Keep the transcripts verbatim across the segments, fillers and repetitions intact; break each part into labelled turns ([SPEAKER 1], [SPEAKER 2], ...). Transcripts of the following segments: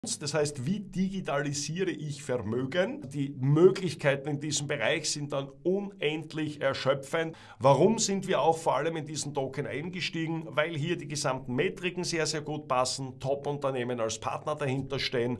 [SPEAKER 1] Das heißt, wie digitalisiere ich Vermögen? Die Möglichkeiten in diesem Bereich sind dann unendlich erschöpfend. Warum sind wir auch vor allem in diesen Token eingestiegen? Weil hier die gesamten Metriken sehr, sehr gut passen, Top-Unternehmen als Partner dahinter stehen.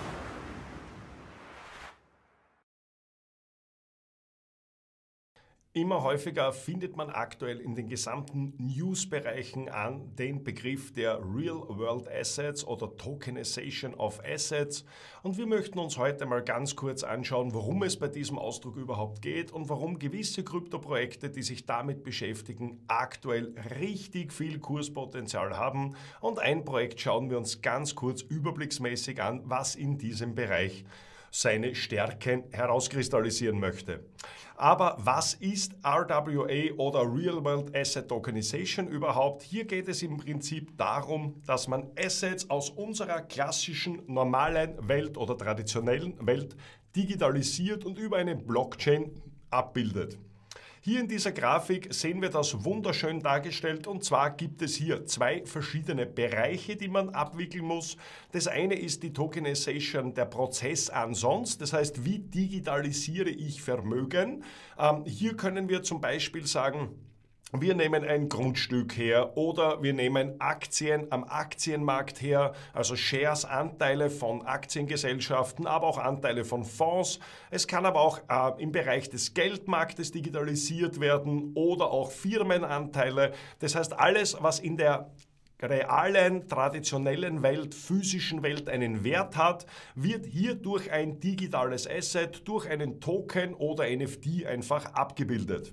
[SPEAKER 1] Immer häufiger findet man aktuell in den gesamten News-Bereichen an den Begriff der Real-World Assets oder Tokenization of Assets. Und wir möchten uns heute mal ganz kurz anschauen, worum es bei diesem Ausdruck überhaupt geht und warum gewisse Kryptoprojekte, die sich damit beschäftigen, aktuell richtig viel Kurspotenzial haben. Und ein Projekt schauen wir uns ganz kurz überblicksmäßig an, was in diesem Bereich seine Stärken herauskristallisieren möchte. Aber was ist R W A oder Real World Asset Tokenization überhaupt? Hier geht es im Prinzip darum, dass man Assets aus unserer klassischen, normalen Welt oder traditionellen Welt digitalisiert und über eine Blockchain abbildet. Hier in dieser Grafik sehen wir das wunderschön dargestellt, und zwar gibt es hier zwei verschiedene Bereiche, die man abwickeln muss. Das eine ist die Tokenization, der Prozess ansonsten, das heißt, wie digitalisiere ich Vermögen? Ähm, hier können wir zum Beispiel sagen, wir nehmen ein Grundstück her oder wir nehmen Aktien am Aktienmarkt her, also Shares, Anteile von Aktiengesellschaften, aber auch Anteile von Fonds. Es kann aber auch äh, im Bereich des Geldmarktes digitalisiert werden oder auch Firmenanteile. Das heißt, alles, was in der realen, traditionellen Welt, physischen Welt einen Wert hat, wird hier durch ein digitales Asset, durch einen Token oder N F T einfach abgebildet.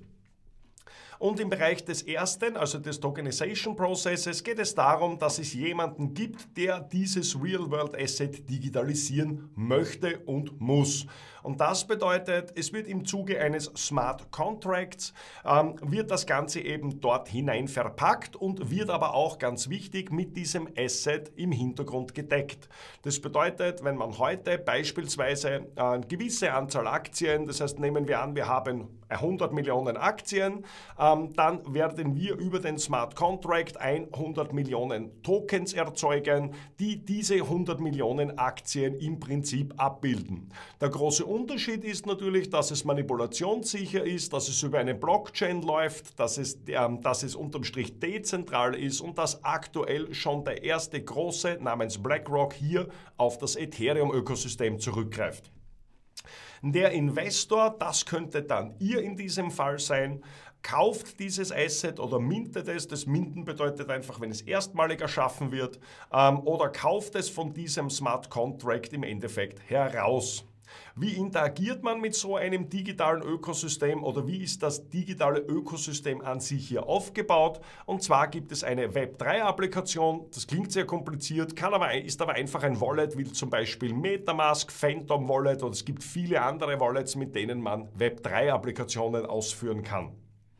[SPEAKER 1] Und im Bereich des ersten, also des Tokenization Processes, geht es darum, dass es jemanden gibt, der dieses Real-World Asset digitalisieren möchte und muss. Und das bedeutet, es wird im Zuge eines Smart Contracts, ähm, wird das Ganze eben dort hinein verpackt und wird aber auch, ganz wichtig, mit diesem Asset im Hintergrund gedeckt. Das bedeutet, wenn man heute beispielsweise äh, eine gewisse Anzahl Aktien, das heißt, nehmen wir an, wir haben hundert Millionen Aktien, ähm, dann werden wir über den Smart Contract hundert Millionen Tokens erzeugen, die diese hundert Millionen Aktien im Prinzip abbilden. Der große Unterschied ist natürlich, dass es manipulationssicher ist, dass es über eine Blockchain läuft, dass es, ähm, dass es unterm Strich dezentral ist und dass aktuell schon der erste große namens BlackRock hier auf das Ethereum-Ökosystem zurückgreift. Der Investor, das könnte dann ihr in diesem Fall sein, kauft dieses Asset oder mintet es, das Minten bedeutet einfach, wenn es erstmalig erschaffen wird, ähm, oder kauft es von diesem Smart Contract im Endeffekt heraus. Wie interagiert man mit so einem digitalen Ökosystem oder wie ist das digitale Ökosystem an sich hier aufgebaut? Und zwar gibt es eine Web drei Applikation, das klingt sehr kompliziert, kann aber, ist aber einfach ein Wallet, wie zum Beispiel Metamask, Phantom Wallet, und es gibt viele andere Wallets, mit denen man Web drei Applikationen ausführen kann.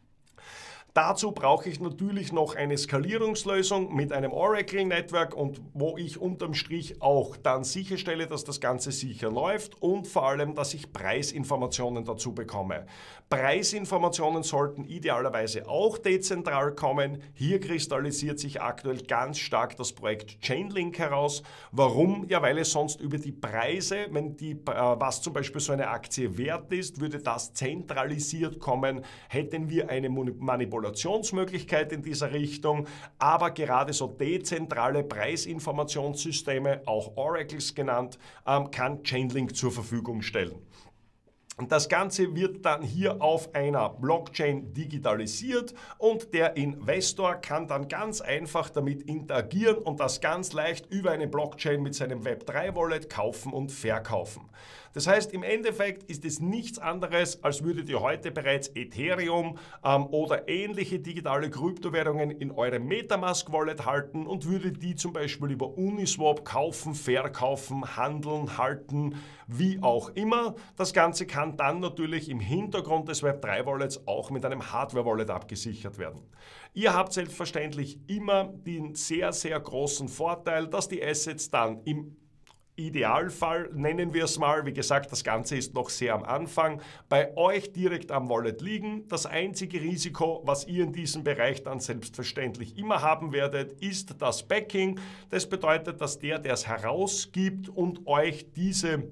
[SPEAKER 1] Dazu brauche ich natürlich noch eine Skalierungslösung mit einem Oracle-Network und wo ich unterm Strich auch dann sicherstelle, dass das Ganze sicher läuft und vor allem, dass ich Preisinformationen dazu bekomme. Preisinformationen sollten idealerweise auch dezentral kommen. Hier kristallisiert sich aktuell ganz stark das Projekt Chainlink heraus. Warum? Ja, weil es sonst über die Preise, wenn die, äh, was zum Beispiel so eine Aktie wert ist, würde das zentralisiert kommen, hätten wir eine Manipulation Manipulationsmöglichkeit in dieser Richtung, aber gerade so dezentrale Preisinformationssysteme, auch Oracles genannt, kann Chainlink zur Verfügung stellen. Und das Ganze wird dann hier auf einer Blockchain digitalisiert und der Investor kann dann ganz einfach damit interagieren und das ganz leicht über eine Blockchain mit seinem Web drei Wallet kaufen und verkaufen. Das heißt, im Endeffekt ist es nichts anderes, als würdet ihr heute bereits Ethereum ähm, oder ähnliche digitale Kryptowährungen in eurem Metamask Wallet halten und würdet die zum Beispiel über Uniswap kaufen, verkaufen, handeln, halten, wie auch immer. Das Ganze kann dann natürlich im Hintergrund des Web drei Wallets auch mit einem Hardware Wallet abgesichert werden. Ihr habt selbstverständlich immer den sehr, sehr großen Vorteil, dass die Assets dann im Idealfall nennen wir es mal, wie gesagt, das Ganze ist noch sehr am Anfang, bei euch direkt am Wallet liegen. Das einzige Risiko, was ihr in diesem Bereich dann selbstverständlich immer haben werdet, ist das Backing. Das bedeutet, dass der, der es herausgibt und euch diese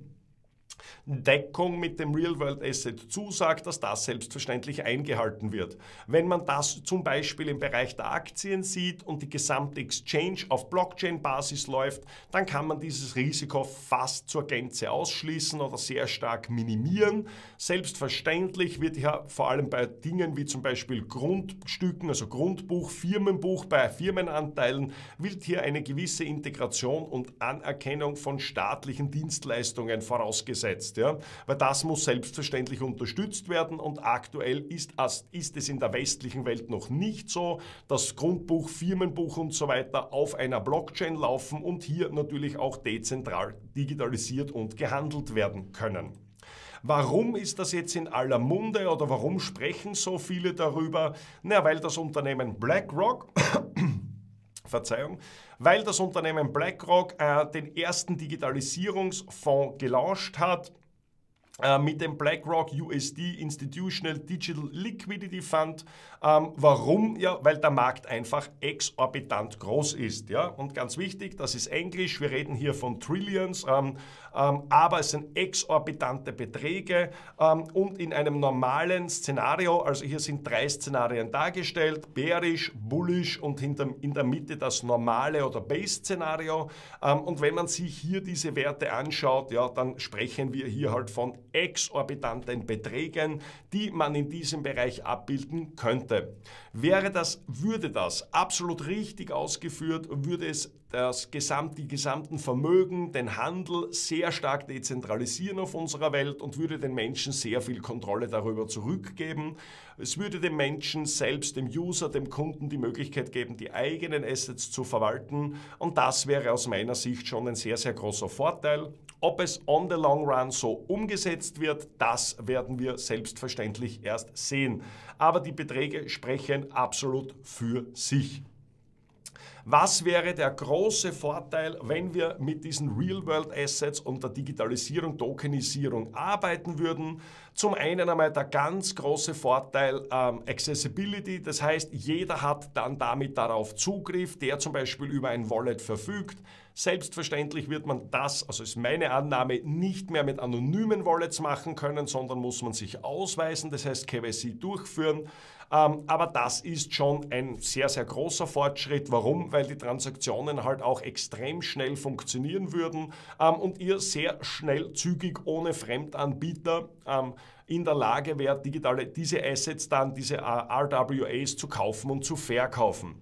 [SPEAKER 1] Deckung mit dem Real-World-Asset zusagt, dass das selbstverständlich eingehalten wird. Wenn man das zum Beispiel im Bereich der Aktien sieht und die gesamte Exchange auf Blockchain-Basis läuft, dann kann man dieses Risiko fast zur Gänze ausschließen oder sehr stark minimieren. Selbstverständlich wird ja vor allem bei Dingen wie zum Beispiel Grundstücken, also Grundbuch, Firmenbuch, bei Firmenanteilen, wird hier eine gewisse Integration und Anerkennung von staatlichen Dienstleistungen vorausgesetzt. Ja? Weil das muss selbstverständlich unterstützt werden und aktuell ist, ist es in der westlichen Welt noch nicht so, dass Grundbuch, Firmenbuch und so weiter auf einer Blockchain laufen und hier natürlich auch dezentral digitalisiert und gehandelt werden können. Warum ist das jetzt in aller Munde oder warum sprechen so viele darüber? Na, weil das Unternehmen BlackRock Verzeihung, weil das Unternehmen BlackRock äh, den ersten Digitalisierungsfonds gelauncht hat äh, mit dem BlackRock U S D Institutional Digital Liquidity Fund. Ähm, warum? Ja, weil der Markt einfach exorbitant groß ist. Ja? Und ganz wichtig, das ist Englisch, wir reden hier von Trillions, ähm, ähm, aber es sind exorbitante Beträge ähm, und in einem normalen Szenario, also hier sind drei Szenarien dargestellt, bearish, bullish und hinter, in der Mitte das normale oder Base-Szenario. Ähm, und wenn man sich hier diese Werte anschaut, ja, dann sprechen wir hier halt von exorbitanten Beträgen, die man in diesem Bereich abbilden könnte. Wäre das, würde das absolut richtig ausgeführt, würde es das Gesamt, die gesamten Vermögen, den Handel sehr stark dezentralisieren auf unserer Welt und würde den Menschen sehr viel Kontrolle darüber zurückgeben. Es würde dem Menschen selbst, dem User, dem Kunden die Möglichkeit geben, die eigenen Assets zu verwalten und das wäre aus meiner Sicht schon ein sehr, sehr großer Vorteil. Ob es on the long run so umgesetzt wird, das werden wir selbstverständlich erst sehen. Aber die Beträge sprechen absolut für sich. Was wäre der große Vorteil, wenn wir mit diesen Real-World-Assets und der Digitalisierung, Tokenisierung arbeiten würden? Zum einen einmal der ganz große Vorteil ähm, Accessibility, das heißt, jeder hat dann damit darauf Zugriff, der zum Beispiel über ein Wallet verfügt. Selbstverständlich wird man das, also ist meine Annahme, nicht mehr mit anonymen Wallets machen können, sondern muss man sich ausweisen, das heißt K Y C durchführen. Ähm, aber das ist schon ein sehr, sehr großer Fortschritt. Warum? Weil die Transaktionen halt auch extrem schnell funktionieren würden ähm, und ihr sehr schnell, zügig, ohne Fremdanbieter ähm, in der Lage wärt, digitale, diese Assets dann, diese R W As zu kaufen und zu verkaufen.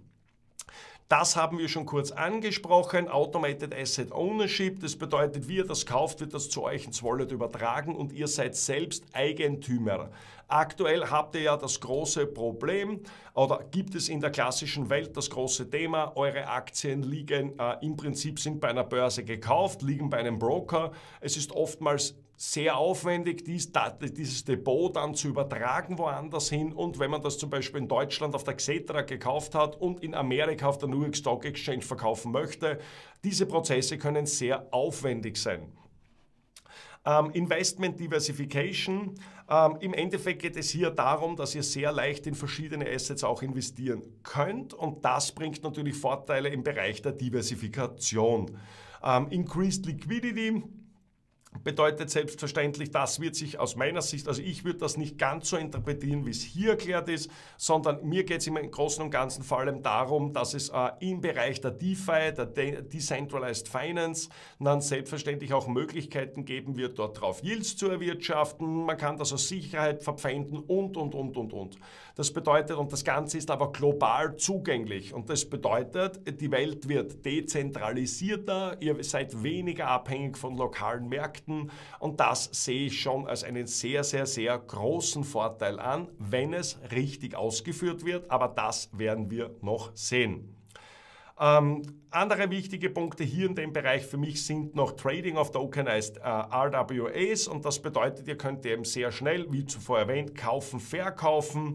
[SPEAKER 1] Das haben wir schon kurz angesprochen, Automated Asset Ownership, das bedeutet, wie ihr das kauft, wird das zu euch ins Wallet übertragen und ihr seid selbst Eigentümer. Aktuell habt ihr ja das große Problem oder gibt es in der klassischen Welt das große Thema, eure Aktien liegen, äh, im Prinzip sind bei einer Börse gekauft, liegen bei einem Broker. Es ist oftmals sehr aufwendig, dies, dieses Depot dann zu übertragen woanders hin und wenn man das zum Beispiel in Deutschland auf der Xetra gekauft hat und in Amerika auf der New York Stock Exchange verkaufen möchte, diese Prozesse können sehr aufwendig sein. Ähm, Investment Diversification. Ähm, Im Endeffekt geht es hier darum, dass ihr sehr leicht in verschiedene Assets auch investieren könnt und das bringt natürlich Vorteile im Bereich der Diversifikation. Ähm, Increased Liquidity bedeutet selbstverständlich, das wird sich aus meiner Sicht, also ich würde das nicht ganz so interpretieren, wie es hier erklärt ist, sondern mir geht es im Großen und Ganzen vor allem darum, dass es äh, im Bereich der DeFi, der De Decentralized Finance, dann selbstverständlich auch Möglichkeiten geben wird, dort drauf Yields zu erwirtschaften, man kann das als Sicherheit verpfänden und, und, und, und, und. Das bedeutet, und das Ganze ist aber global zugänglich und das bedeutet, die Welt wird dezentralisierter, ihr seid weniger abhängig von lokalen Märkten, und das sehe ich schon als einen sehr, sehr, sehr großen Vorteil an, wenn es richtig ausgeführt wird, aber das werden wir noch sehen. Ähm, andere wichtige Punkte hier in dem Bereich für mich sind noch Trading of Tokenized äh, R W As und das bedeutet, ihr könnt eben sehr schnell, wie zuvor erwähnt, kaufen, verkaufen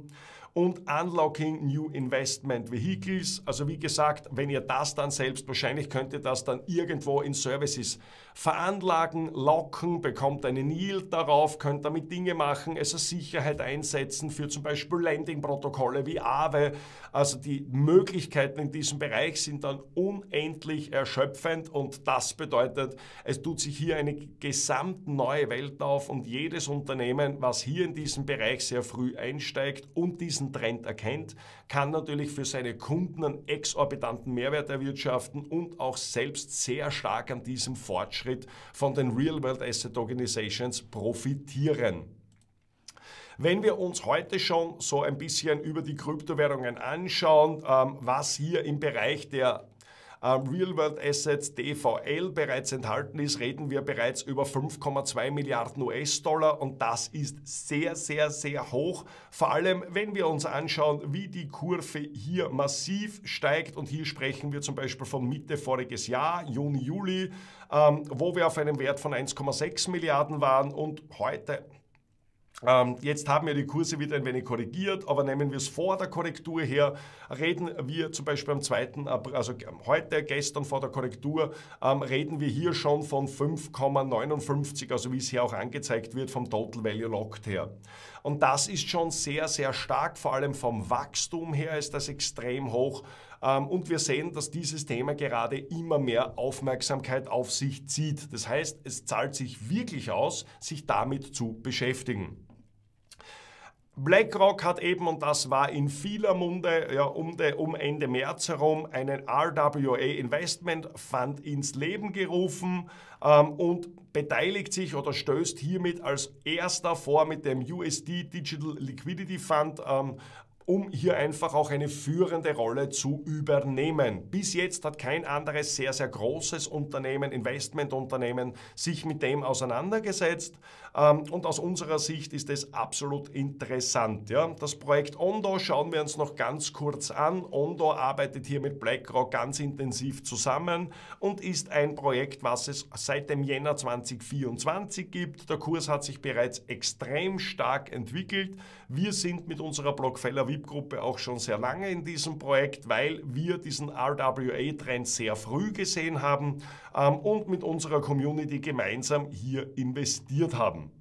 [SPEAKER 1] und Unlocking New Investment Vehicles. Also wie gesagt, wenn ihr das dann selbst, wahrscheinlich könnt ihr das dann irgendwo in Services veranlagen, locken, bekommt einen Yield darauf, könnt damit Dinge machen, es als Sicherheit einsetzen für zum Beispiel Lending-Protokolle wie Aave. Also die Möglichkeiten in diesem Bereich sind dann unendlich erschöpfend und das bedeutet, es tut sich hier eine gesamt neue Welt auf und jedes Unternehmen, was hier in diesem Bereich sehr früh einsteigt und diesen Trend erkennt, kann natürlich für seine Kunden einen exorbitanten Mehrwert erwirtschaften und auch selbst sehr stark an diesem Fortschritt von den Real-World Asset Organizations profitieren. Wenn wir uns heute schon so ein bisschen über die Kryptowährungen anschauen, ähm, was hier im Bereich der ähm, Real-World Assets D V L bereits enthalten ist, reden wir bereits über fünf Komma zwei Milliarden U S-Dollar und das ist sehr, sehr, sehr hoch. Vor allem, wenn wir uns anschauen, wie die Kurve hier massiv steigt und hier sprechen wir zum Beispiel von Mitte voriges Jahr, Juni, Juli, ähm, wo wir auf einem Wert von eins Komma sechs Milliarden waren und heute Ähm, jetzt haben wir die Kurse wieder ein wenig korrigiert, aber nehmen wir es vor der Korrektur her, reden wir zum Beispiel am zweiten April, also heute, gestern vor der Korrektur, ähm, reden wir hier schon von fünf Komma neunundfünfzig, also wie es hier auch angezeigt wird vom Total Value Locked her. Und das ist schon sehr, sehr stark, vor allem vom Wachstum her ist das extrem hoch. Und wir sehen, dass dieses Thema gerade immer mehr Aufmerksamkeit auf sich zieht. Das heißt, es zahlt sich wirklich aus, sich damit zu beschäftigen. BlackRock hat eben, und das war in vieler Munde, ja, um, de, um Ende März herum, einen R W A Investment Fund ins Leben gerufen ähm, und beteiligt sich oder stößt hiermit als erster vor mit dem U S D Digital Liquidity Fund, ähm, um hier einfach auch eine führende Rolle zu übernehmen. Bis jetzt hat kein anderes sehr, sehr großes Unternehmen, Investmentunternehmen, sich mit dem auseinandergesetzt. Und aus unserer Sicht ist es absolut interessant. Ja. Das Projekt Ondo schauen wir uns noch ganz kurz an. Ondo arbeitet hier mit BlackRock ganz intensiv zusammen und ist ein Projekt, was es seit dem Jänner zweitausendvierundzwanzig gibt. Der Kurs hat sich bereits extrem stark entwickelt. Wir sind mit unserer Blockfeller V I P-Gruppe auch schon sehr lange in diesem Projekt, weil wir diesen R W A-Trend sehr früh gesehen haben ähm, und mit unserer Community gemeinsam hier investiert haben.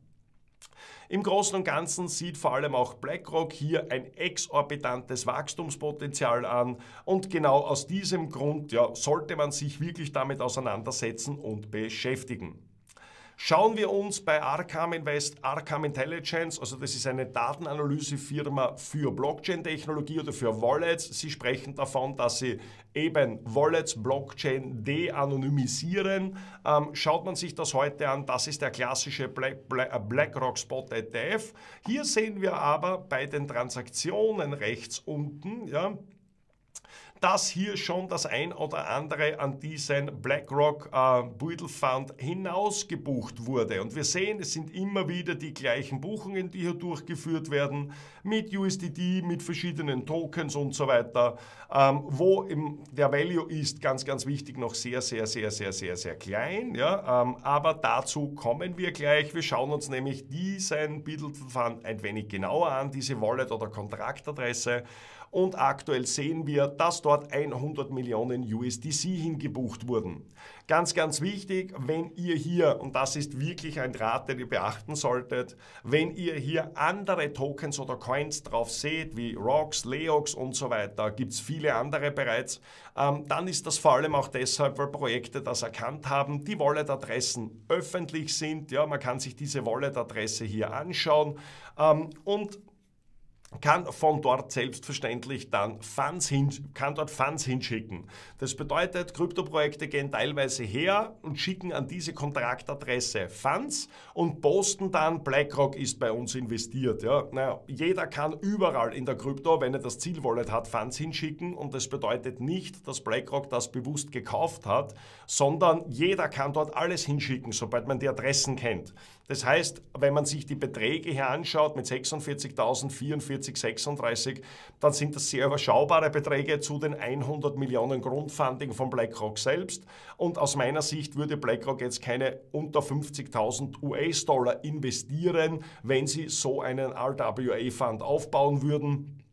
[SPEAKER 1] Im Großen und Ganzen sieht vor allem auch BlackRock hier ein exorbitantes Wachstumspotenzial an und genau aus diesem Grund ja, sollte man sich wirklich damit auseinandersetzen und beschäftigen. Schauen wir uns bei Arkham Invest, Arkham Intelligence, also das ist eine Datenanalysefirma für Blockchain-Technologie oder für Wallets. Sie sprechen davon, dass sie eben Wallets, Blockchain de-anonymisieren. Ähm, schaut man sich das heute an, das ist der klassische Black, Black, BlackRock Spot E T F. Hier sehen wir aber bei den Transaktionen rechts unten, ja, dass hier schon das ein oder andere an diesen BlackRock äh, Buidel Fund hinausgebucht wurde. Und wir sehen, es sind immer wieder die gleichen Buchungen, die hier durchgeführt werden, mit U S D T, mit verschiedenen Tokens und so weiter, ähm, wo im, der Value ist, ganz, ganz wichtig, noch sehr, sehr, sehr, sehr, sehr, sehr klein. Ja? Ähm, aber dazu kommen wir gleich. Wir schauen uns nämlich diesen Buidel Fund ein wenig genauer an, diese Wallet- oder Kontraktadresse. Und aktuell sehen wir, dass dort hundert Millionen U S D C hingebucht wurden. Ganz, ganz wichtig, wenn ihr hier, und das ist wirklich ein Rat, den ihr beachten solltet, wenn ihr hier andere Tokens oder Coins drauf seht, wie Rocks, Leox und so weiter, gibt es viele andere bereits, ähm, dann ist das vor allem auch deshalb, weil Projekte das erkannt haben, die Wallet-Adressen öffentlich sind. Ja, man kann sich diese Wallet-Adresse hier anschauen ähm, und kann von dort selbstverständlich dann Funds hin, kann dort Funds hinschicken. Das bedeutet, Kryptoprojekte gehen teilweise her und schicken an diese Kontraktadresse Funds und posten dann, BlackRock ist bei uns investiert. Ja, naja, jeder kann überall in der Krypto, wenn er das Zielwallet hat, Funds hinschicken und das bedeutet nicht, dass BlackRock das bewusst gekauft hat, sondern jeder kann dort alles hinschicken, sobald man die Adressen kennt. Das heißt, wenn man sich die Beträge hier anschaut mit sechsundvierzigtausend, vierundvierzig, sechsunddreißig, dann sind das sehr überschaubare Beträge zu den hundert Millionen Grundfunding von BlackRock selbst. Und aus meiner Sicht würde BlackRock jetzt keine unter fünfzigtausend U S-Dollar investieren, wenn sie so einen R W A-Fund aufbauen würden.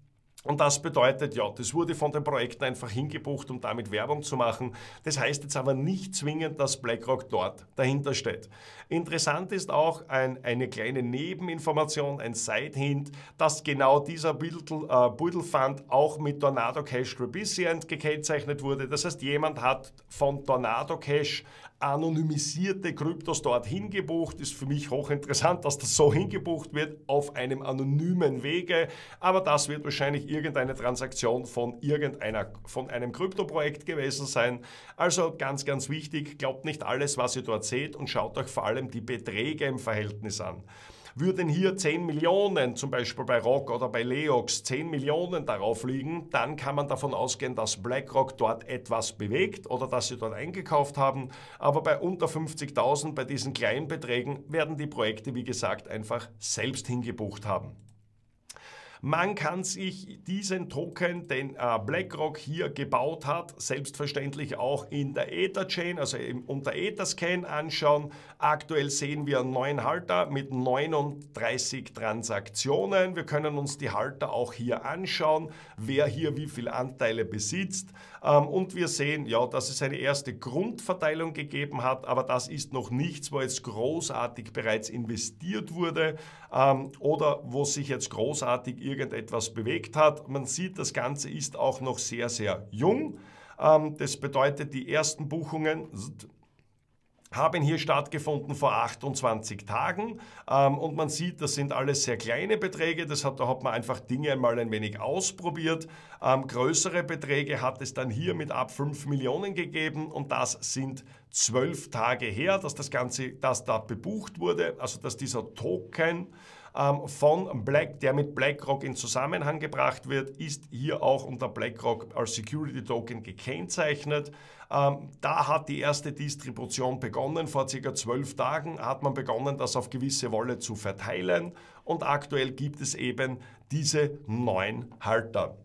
[SPEAKER 1] Und das bedeutet, ja, das wurde von den Projekten einfach hingebucht, um damit Werbung zu machen. Das heißt jetzt aber nicht zwingend, dass BlackRock dort dahinter steht. Interessant ist auch ein, eine kleine Nebeninformation, ein Side-Hint, dass genau dieser Buddle Fund auch mit Tornado Cash Recipient gekennzeichnet wurde. Das heißt, jemand hat von Tornado Cash anonymisierte Kryptos dort hingebucht. Ist für mich hochinteressant, dass das so hingebucht wird auf einem anonymen Wege, aber das wird wahrscheinlich irgendeine Transaktion von irgendeiner, von einem Kryptoprojekt gewesen sein. Also ganz, ganz wichtig, glaubt nicht alles, was ihr dort seht und schaut euch vor allem die Beträge im Verhältnis an. Würden hier zehn Millionen, zum Beispiel bei Rock oder bei Leox, zehn Millionen darauf liegen, dann kann man davon ausgehen, dass BlackRock dort etwas bewegt oder dass sie dort eingekauft haben. Aber bei unter fünfzigtausend, bei diesen kleinen Beträgen, werden die Projekte, wie gesagt, einfach selbst hingebucht haben. Man kann sich diesen Token, den äh, BlackRock hier gebaut hat, selbstverständlich auch in der Ether-Chain, also im, unter Etherscan anschauen. Aktuell sehen wir einen neuen Halter mit neununddreißig Transaktionen. Wir können uns die Halter auch hier anschauen, wer hier wie viele Anteile besitzt. Ähm, und wir sehen, ja, dass es eine erste Grundverteilung gegeben hat, aber das ist noch nichts, wo jetzt großartig bereits investiert wurde ähm, oder wo sich jetzt großartig irgendetwas bewegt hat. Man sieht, das Ganze ist auch noch sehr, sehr jung. Ähm, das bedeutet, die ersten Buchungen haben hier stattgefunden vor achtundzwanzig Tagen ähm, und man sieht, das sind alles sehr kleine Beträge, das hat, da hat man einfach Dinge einmal ein wenig ausprobiert. Ähm, größere Beträge hat es dann hier mit ab fünf Millionen gegeben und das sind zwölf Tage her, dass das Ganze, dass da bebucht wurde, also dass dieser Token ähm, von Black, der mit BlackRock in Zusammenhang gebracht wird, ist hier auch unter BlackRock als Security Token gekennzeichnet. Ähm, da hat die erste Distribution begonnen, vor circa zwölf Tagen hat man begonnen, das auf gewisse Wolle zu verteilen und aktuell gibt es eben diese neun Halter.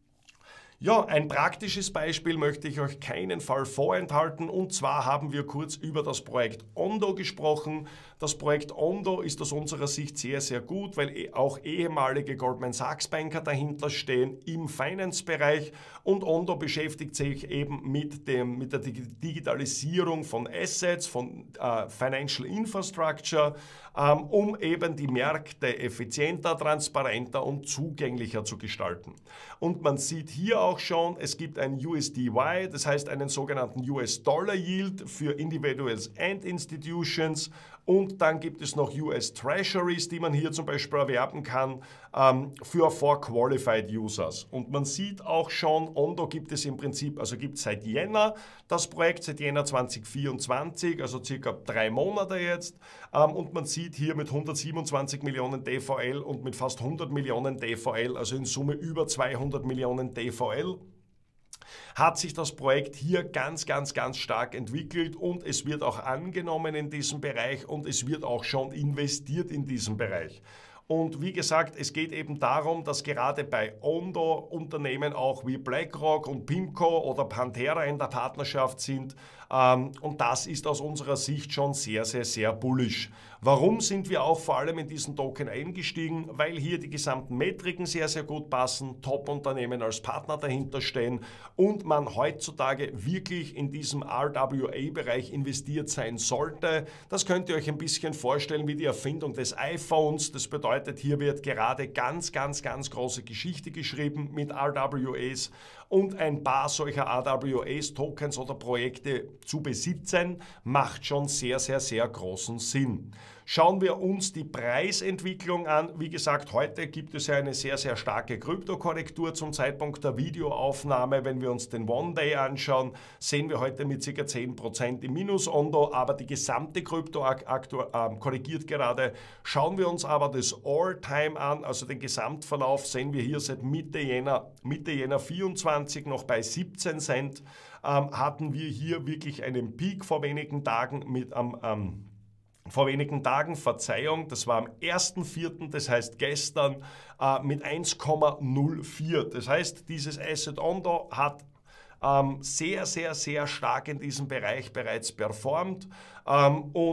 [SPEAKER 1] Ja, ein praktisches Beispiel möchte ich euch keinen Fall vorenthalten und zwar haben wir kurz über das Projekt Ondo gesprochen. Das Projekt Ondo ist aus unserer Sicht sehr, sehr gut, weil auch ehemalige Goldman Sachs Banker dahinter stehen im Finance-Bereich und Ondo beschäftigt sich eben mit, dem, mit der Digitalisierung von Assets, von äh, Financial Infrastructure, ähm, um eben die Märkte effizienter, transparenter und zugänglicher zu gestalten. Und man sieht hier auch schon, es gibt ein U S D Y, das heißt einen sogenannten U S-Dollar Yield für Individuals and Institutions und dann gibt es noch U S Treasuries, die man hier zum Beispiel erwerben kann ähm, für For Qualified Users. Und man sieht auch schon, Ondo gibt es im Prinzip, also gibt es seit Jänner das Projekt, seit Jänner zweitausendvierundzwanzig, also circa drei Monate jetzt. Ähm, und man sieht hier mit hundertsiebenundzwanzig Millionen D V L und mit fast hundert Millionen D V L, also in Summe über zweihundert Millionen D V L, hat sich das Projekt hier ganz, ganz, ganz stark entwickelt und es wird auch angenommen in diesem Bereich und es wird auch schon investiert in diesem Bereich. Und wie gesagt, es geht eben darum, dass gerade bei Ondo Unternehmen auch wie BlackRock und PIMCO oder Pantera in der Partnerschaft sind. Und das ist aus unserer Sicht schon sehr, sehr, sehr bullish. Warum sind wir auch vor allem in diesen Token eingestiegen? Weil hier die gesamten Metriken sehr, sehr gut passen, Top-Unternehmen als Partner dahinter stehen und man heutzutage wirklich in diesem R W A-Bereich investiert sein sollte. Das könnt ihr euch ein bisschen vorstellen wie die Erfindung des iPhones. Das bedeutet, hier wird gerade ganz, ganz, ganz große Geschichte geschrieben mit R W As und ein paar solcher R W As, Tokens oder Projekte zu besitzen, macht schon sehr, sehr, sehr großen Sinn. Schauen wir uns die Preisentwicklung an. Wie gesagt, heute gibt es ja eine sehr, sehr starke Kryptokorrektur zum Zeitpunkt der Videoaufnahme. Wenn wir uns den One-Day anschauen, sehen wir heute mit ca. zehn Prozent im Minus Ondo, aber die gesamte Krypto äh, korrigiert gerade. Schauen wir uns aber das All-Time an, also den Gesamtverlauf, sehen wir hier seit Mitte Jänner, Mitte Jänner vierundzwanzig noch bei siebzehn Cent, ähm, hatten wir hier wirklich einen Peak vor wenigen Tagen mit am ähm, Vor wenigen Tagen, Verzeihung, das war am ersten vierten, das heißt gestern, äh, mit eins Komma null vier. Das heißt, dieses Asset Ondo hat ähm, sehr, sehr, sehr stark in diesem Bereich bereits performt ähm, und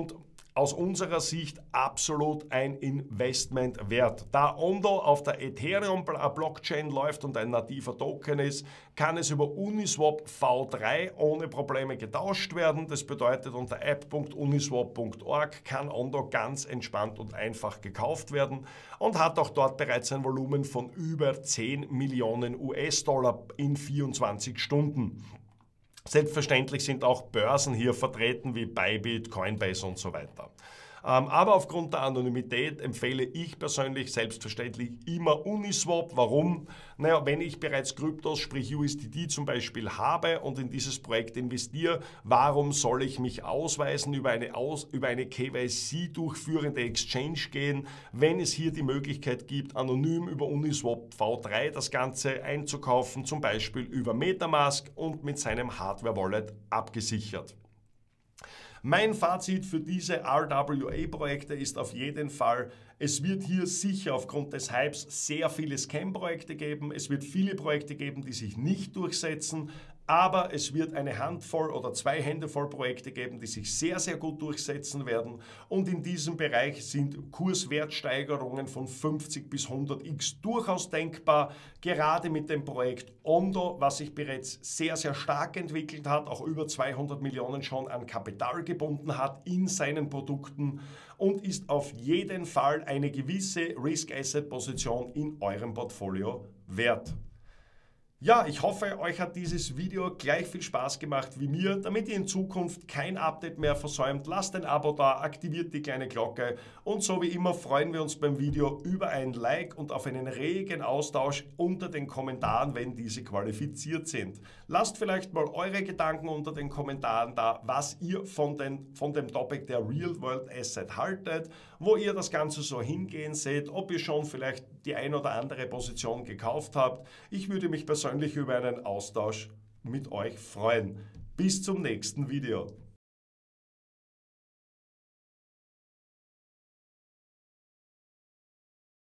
[SPEAKER 1] aus unserer Sicht absolut ein Investment wert. Da Ondo auf der Ethereum-Blockchain läuft und ein nativer Token ist, kann es über Uniswap V drei ohne Probleme getauscht werden. Das bedeutet, unter app punkt uniswap punkt org kann Ondo ganz entspannt und einfach gekauft werden und hat auch dort bereits ein Volumen von über zehn Millionen U S-Dollar in vierundzwanzig Stunden. Selbstverständlich sind auch Börsen hier vertreten wie Bybit, Coinbase und so weiter. Aber aufgrund der Anonymität empfehle ich persönlich selbstverständlich immer Uniswap. Warum? Naja, wenn ich bereits Kryptos, sprich U S D T zum Beispiel habe und in dieses Projekt investiere, warum soll ich mich ausweisen, über eine, Aus, über eine K Y C durchführende Exchange gehen, wenn es hier die Möglichkeit gibt, anonym über Uniswap V drei das Ganze einzukaufen, zum Beispiel über Metamask und mit seinem Hardware-Wallet abgesichert. Mein Fazit für diese R W A-Projekte ist auf jeden Fall, es wird hier sicher aufgrund des Hypes sehr viele Scam-Projekte geben. Es wird viele Projekte geben, die sich nicht durchsetzen, aber es wird eine Handvoll oder zwei Hände voll Projekte geben, die sich sehr, sehr gut durchsetzen werden. Und in diesem Bereich sind Kurswertsteigerungen von fünfzig bis hundert x durchaus denkbar. Gerade mit dem Projekt Ondo, was sich bereits sehr, sehr stark entwickelt hat, auch über zweihundert Millionen schon an Kapital gebunden hat in seinen Produkten und ist auf jeden Fall eine gewisse Risk-Asset-Position in eurem Portfolio wert. Ja, ich hoffe, euch hat dieses Video gleich viel Spaß gemacht wie mir. Damit ihr in Zukunft kein Update mehr versäumt, lasst ein Abo da, aktiviert die kleine Glocke und so wie immer freuen wir uns beim Video über ein Like und auf einen regen Austausch unter den Kommentaren, wenn diese qualifiziert sind. Lasst vielleicht mal eure Gedanken unter den Kommentaren da, was ihr von, den, von dem Topic der Real World Asset haltet, wo ihr das Ganze so hingehen seht, ob ihr schon vielleicht die ein oder andere Position gekauft habt. Ich würde mich persönlich über einen Austausch mit euch freuen. Bis zum nächsten Video.